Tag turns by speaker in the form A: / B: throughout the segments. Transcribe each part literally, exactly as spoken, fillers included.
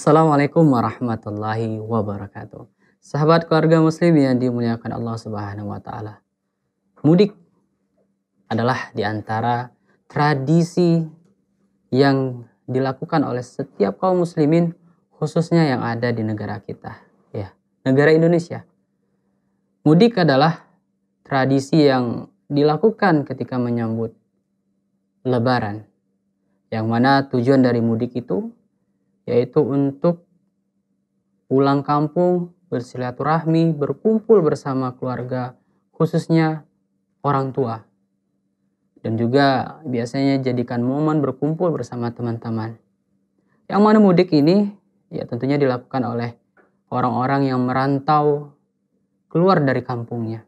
A: Assalamualaikum warahmatullahi wabarakatuh. Sahabat keluarga muslim yang dimuliakan Allah Subhanahu wa taala. Mudik adalah di antara tradisi yang dilakukan oleh setiap kaum muslimin, khususnya yang ada di negara kita, ya, negara Indonesia. Mudik adalah tradisi yang dilakukan ketika menyambut Lebaran, yang mana tujuan dari mudik itu yaitu untuk pulang kampung, bersilaturahmi, berkumpul bersama keluarga, khususnya orang tua. Dan juga biasanya jadikan momen berkumpul bersama teman-teman. Yang mana mudik ini ya tentunya dilakukan oleh orang-orang yang merantau keluar dari kampungnya.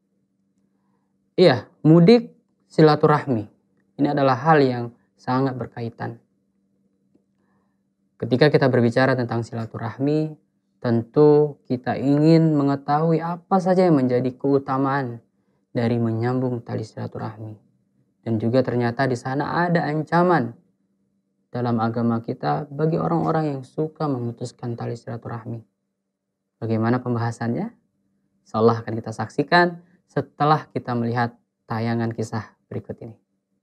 A: Iya, mudik silaturahmi. Ini adalah hal yang sangat berkaitan. Ketika kita berbicara tentang silaturahmi, tentu kita ingin mengetahui apa saja yang menjadi keutamaan dari menyambung tali silaturahmi. Dan juga ternyata di sana ada ancaman dalam agama kita bagi orang-orang yang suka memutuskan tali silaturahmi. Bagaimana pembahasannya? Insyaallah akan kita saksikan setelah kita melihat tayangan kisah berikut ini.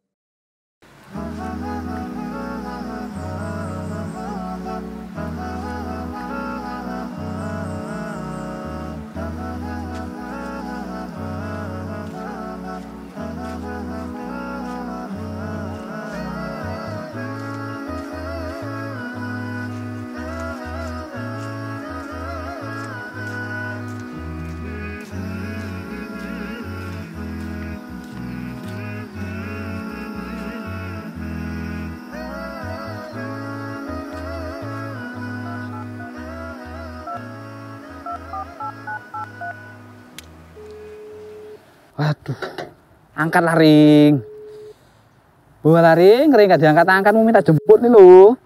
B: Waduh, angkatlah Ring. Buah Ring, Ring gak diangkat-angkat, mau minta jemput nih lo.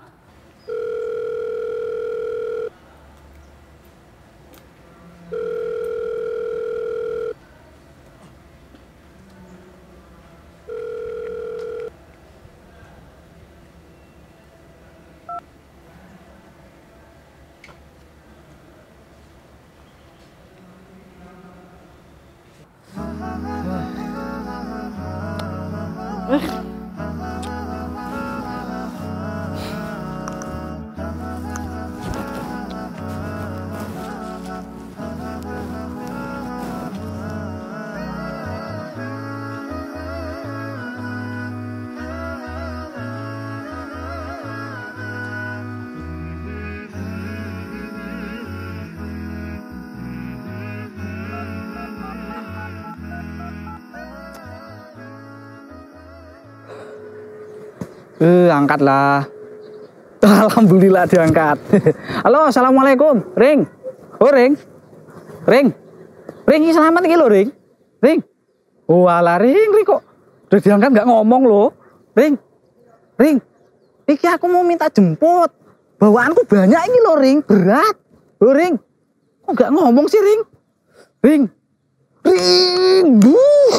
B: Eh, angkatlah. Alhamdulillah diangkat. Halo, assalamualaikum, Ring. Oh, Ring. Ring. Ring, ini selamat iki lho, Ring. Ring. Oh, alah, Ring, Ring kok udah diangkat nggak ngomong loh. Ring. Ring. Iki aku mau minta jemput. Bawaanku banyak ini loh, Ring. Berat. Oh, Ring. Kok nggak ngomong sih, Ring? Ring. Ring. Buh.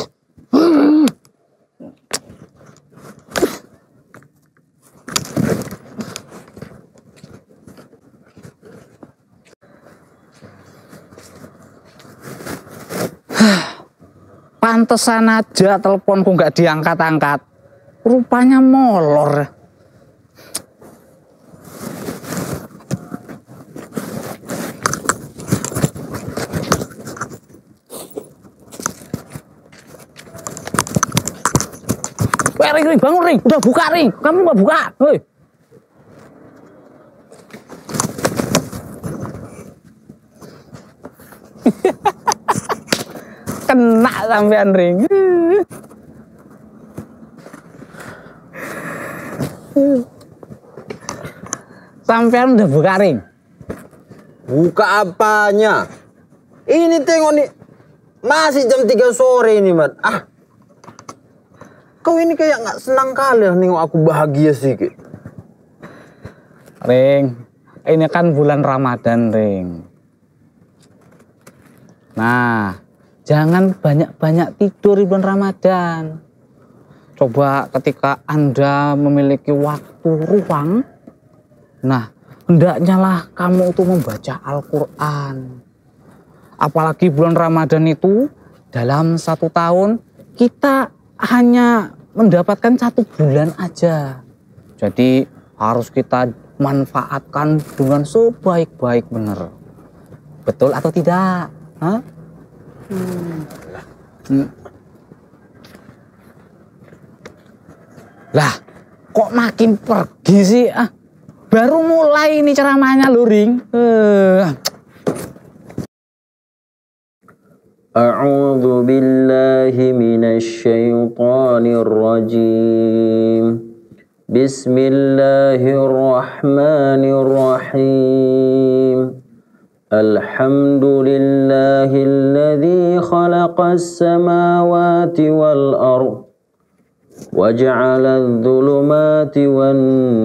B: Pantesan aja teleponku nggak diangkat-angkat. Rupanya molor. Weh, Ring, Ring, bangun, Ring. Udah buka, Ring. Kamu nggak buka. Hei. Kena sampean, Ring. Sampean udah buka, Ring?
C: Buka apanya? Ini tengok nih, masih jam tiga sore ini, Mat. Ah, kau ini kayak nggak senang kali nengok aku bahagia sih, Ki.
B: Ring, ini kan bulan Ramadan, Ring. Nah, jangan banyak-banyak tidur di bulan Ramadan. Coba ketika Anda memiliki waktu ruang, nah hendaknya lah kamu itu membaca Al-Quran. Apalagi bulan Ramadan itu dalam satu tahun kita hanya mendapatkan satu bulan aja. Jadi harus kita manfaatkan dengan sebaik-baik bener. Betul atau tidak? Hah? Hmm. Hmm. Lah, kok makin pergi sih? Ah, baru mulai ini ceramahnya lho, Ring. Uh.
C: A'udzu billahi minasy syaithanir rajim. Bismillahirrahmanirrahim. Alhamdulillahilladzi khalaqas samawati wal ardh wa ja'alal dhulumati wan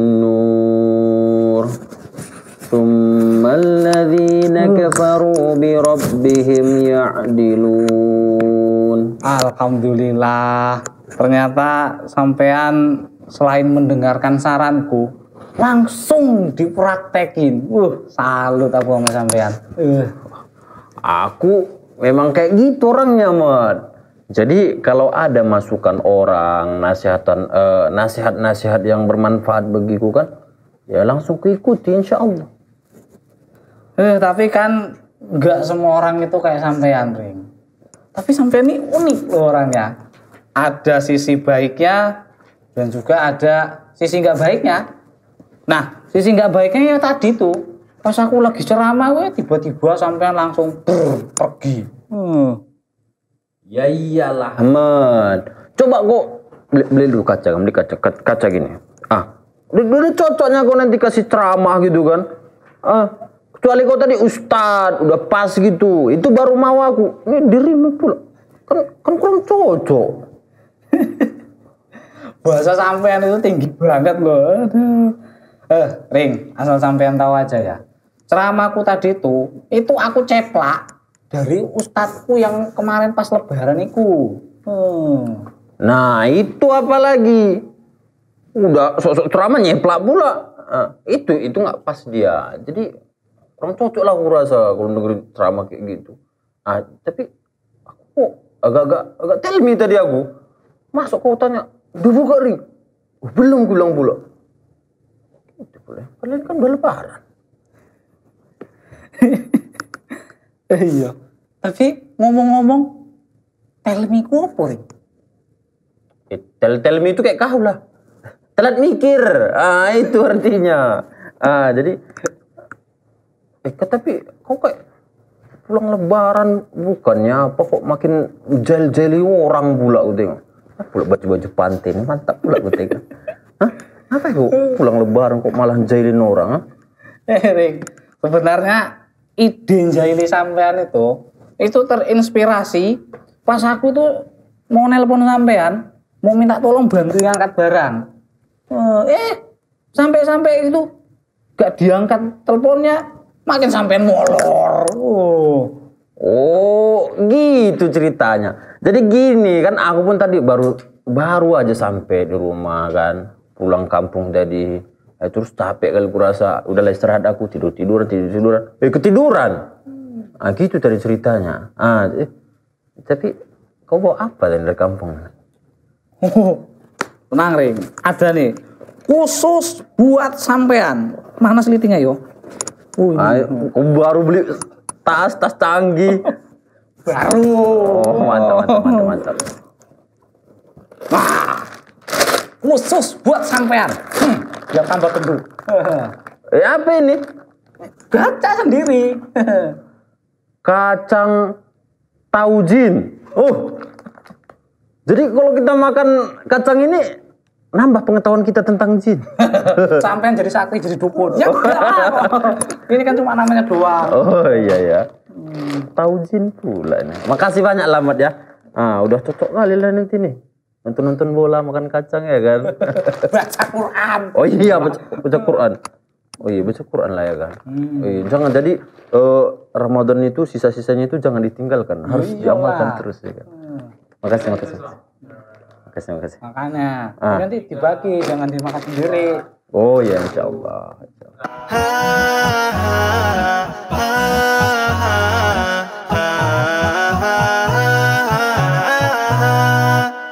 C: nur. Tsummal ladzina kafaru bi rabbihim ya'dilun.
B: Alhamdulillah, ternyata sampean selain mendengarkan saranku langsung dipraktekin. Uh, salut aku sama sampean. Uh.
C: Aku memang kayak gitu orangnya, Mat. Jadi kalau ada masukan orang, nasihatan eh, nasihat-nasihat yang bermanfaat bagiku kan, ya langsung kuikuti insya Allah.
B: Eh, tapi kan nggak semua orang itu kayak sampean, Ring. Tapi sampean ini unik loh orangnya. Ada sisi baiknya dan juga ada sisi nggak baiknya. Nah, sisi nggak baiknya ya tadi tuh, pas aku lagi ceramah, gue tiba-tiba sampean langsung brr, pergi. Hmm.
C: Ya iyalah, Ahmad. Coba kok beli, beli dulu kaca, beli kaca, kaca, kaca gini. Ah, udah cocoknya kau nanti kasih ceramah gitu kan? Ah, kecuali kau tadi ustad, udah pas gitu. Itu baru mau aku. Ini dirimu pula, kan kan kurang cocok.
B: Bahasa sampean itu tinggi banget loh. Aduh. Eh, Ring, asal sampean tahu aja ya. Ceramahku tadi itu, itu aku ceplak dari ustadku yang kemarin pas lebaran itu. Hmm.
C: Nah, itu apa lagi? Udah sok-sok ceramah nyeplak pula. Nah, itu itu nggak pas dia. Jadi kurang cocok lah aku rasa kalau dengerin ceramah kayak gitu. Ah, tapi aku kok agak-agak agak tell me tadi aku. Masuk kau tanya, udah buka Ring? Oh, belum bilang pula. Itu boleh. Padahal kan udah lebaran.
B: Iya. Tapi ngomong-ngomong, tell me ku apa, Ring?
C: Eh, tell, tell me itu kayak kau lah. Telat mikir. Ah, itu artinya. Ah, jadi eh tapi kau kayak pulang lebaran bukannya apa kok makin jel-jeli orang pula aku tengok. Ah, pula baju-baju pantin, mantap pula aku tengok. Hah? Apa kok pulang lebaran kok malah jailin orang? Ah?
B: Eh, Ring, sebenarnya ide jaili sampean itu itu terinspirasi pas aku tuh mau nelpon sampean, mau minta tolong bantu ngangkat barang. Eh, sampai-sampai itu gak diangkat teleponnya, makin sampean molor. Oh.
C: Oh, gitu ceritanya. Jadi gini kan, aku pun tadi baru baru aja sampai di rumah kan, pulang kampung tadi. Eh, terus capek kali kurasa, udahlah istirahat aku, tidur tiduran tidur tiduran, eh ketiduran. Ah gitu tadi ceritanya. Ah, eh, tapi kau bawa apa dari kampung?
B: Oh, tenang Ring, ada nih khusus buat sampean. Mana selitingnya yo?
C: Oh, ayo, kau baru beli tas tas canggih.
B: Baru.
C: Oh, mantap mantap mantap mantap.
B: Wah, khusus buat sampean. Hmm, biar tambah gendut.
C: Eh apa ini?
B: Baca sendiri.
C: Kacang taujin. Oh, jadi kalau kita makan kacang ini nambah pengetahuan kita tentang jin.
B: Sampean jadi sakti, jadi dukun. Ya enggak. Ini kan cuma namanya doang.
C: Oh iya ya. Hmm. Taujin pula nih. Makasih banyak Lamat ya. Ah, udah cocok kali lah nanti nih. Nonton-nonton bola makan kacang ya kan.
B: Baca Quran.
C: Oh iya baca, baca Quran. Oh iya baca Quran lah ya kan. Hmm. Eh, jangan jadi uh, Ramadan itu sisa-sisanya itu jangan ditinggalkan, harus
B: iya
C: diamalkan terus ya kan. Hmm. Makasih makasih. Makasih makasih.
B: Makanya
C: ah.
B: nanti dibagi, jangan dimakan sendiri.
C: Oh ya insyaallah. Insyaallah.